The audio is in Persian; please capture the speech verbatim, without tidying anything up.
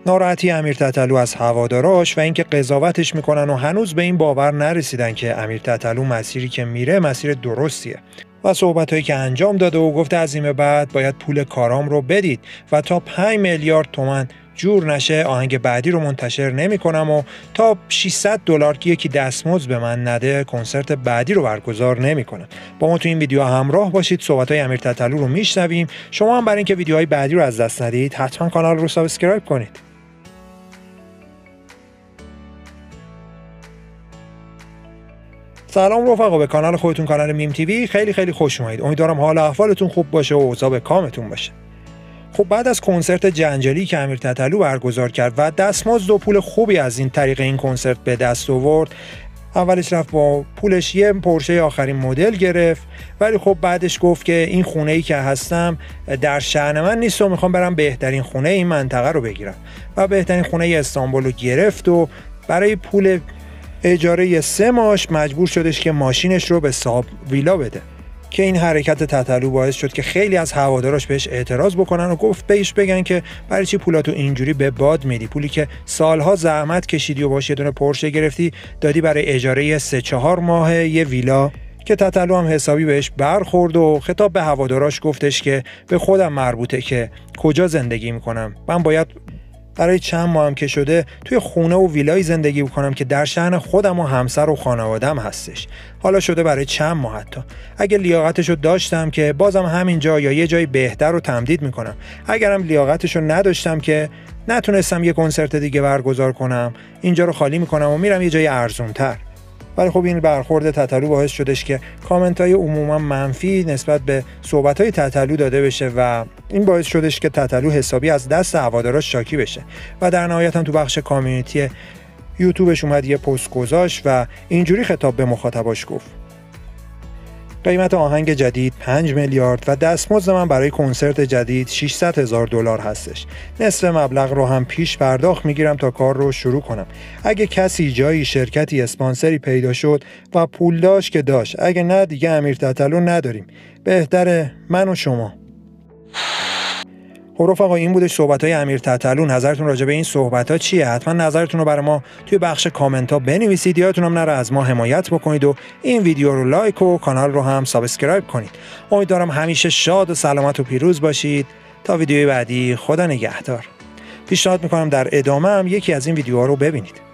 ناراحتی امیر تتلو از هواداراش و اینکه قضاوتش میکنن و هنوز به این باور نرسیدن که امیر تتلو مسیری که میره مسیر درستیه و صحبتایی که انجام داده و گفته از این به بعد باید پول کارام رو بدید و تا پنج میلیارد تومان جور نشه آهنگ بعدی رو منتشر نمی کنم و تا ششصد دلار که یکی دستمزد به من نده کنسرت بعدی رو برگزار نمی کنم. با ما تو این ویدیو همراه باشید، صحبت‌های امیر تتلو رو میشنویم. شما هم برای اینکه ویدیوهای بعدی رو از دست ندید حتما کانال رو سابسکرایب کنید. سلام رفقا، به کانال خودتون، کانال میم تیوی خیلی خیلی خوش اومدید. امیدوارم حال احوالتون خوب باشه و اوضاع به کامتون باشه. خب بعد از کنسرت جنجالی که امیر تتلو برگزار کرد و دستمزد و پول خوبی از این طریق این کنسرت به دست آورد، اولش رفت با پولش یه پورشه آخرین مدل گرفت، ولی خب بعدش گفت که این خونه‌ای که هستم در شأن من نیست و میخوام برم بهترین خونه این منطقه رو بگیرم و بهترین خونه استانبول رو گرفت و برای پول اجاره سه ماش مجبور شدش که ماشینش رو به صاحب ویلا بده، که این حرکت تتلو باعث شد که خیلی از هواداراش بهش اعتراض بکنن و گفت بهش بگن که برای چی پولاتو اینجوری به باد میدی، پولی که سالها زحمت کشیدی و باشه یه دونه پورشه گرفتی دادی برای اجاره سه چهار ماه یه ویلا. که تتلو هم حسابی بهش برخورد و خطاب به هواداراش گفتش که به خودم مربوطه که کجا زندگی میکنم، من باید برای چند ماه هم که شده توی خونه و ویلای زندگی بکنم که در شأن خودم و همسر و خانوادم هستش. حالا شده برای چند ماه، حتی اگه لیاقتشو داشتم که بازم همینجا یا یه جای بهتر رو تمدید میکنم، اگرم لیاقتشو نداشتم که نتونستم یه کنسرت دیگه برگزار کنم، اینجا رو خالی میکنم و میرم یه جای ارزونتر. ولی خب این برخورد تتلو باعث شدش که کامنت‌های عموما منفی نسبت به صحبت‌های تتلو داده بشه و این باعث شدش که تتلو حسابی از دست هواداراش شاکی بشه و در نهایت هم تو بخش کامیونیتی یوتیوبش اومد یه پست گذاشت و اینجوری خطاب به مخاطباش گفت: قیمت آهنگ جدید پنج میلیارد و دستمزد من برای کنسرت جدید ششصد هزار دلار هستش. نصف مبلغ رو هم پیش پرداخت میگیرم تا کار رو شروع کنم. اگه کسی جایی شرکتی اسپانسری پیدا شد و پول داشت که داشت، اگه نه دیگه امیر تتلو نداریم، بهتره من و شما. رفقا این بودش صحبت‌های امیر تتلو. نظرتون راجع به این صحبت‌ها چیه؟ حتما نظرتون رو برای ما توی بخش کامنت‌ها بنویسید. یادتون هم نره از ما حمایت بکنید و این ویدیو رو لایک و کانال رو هم سابسکرایب کنید. امیدوارم همیشه شاد و سلامت و پیروز باشید. تا ویدیوی بعدی، خدا نگهدار. پیشنهاد می‌کنم در ادامه هم یکی از این ویدیوها رو ببینید.